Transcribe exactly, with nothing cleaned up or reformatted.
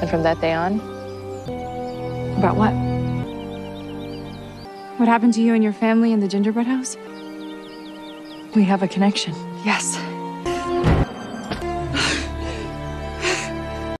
And from that day on? About what? What happened to you and your family in the gingerbread house? We have a connection. Yes.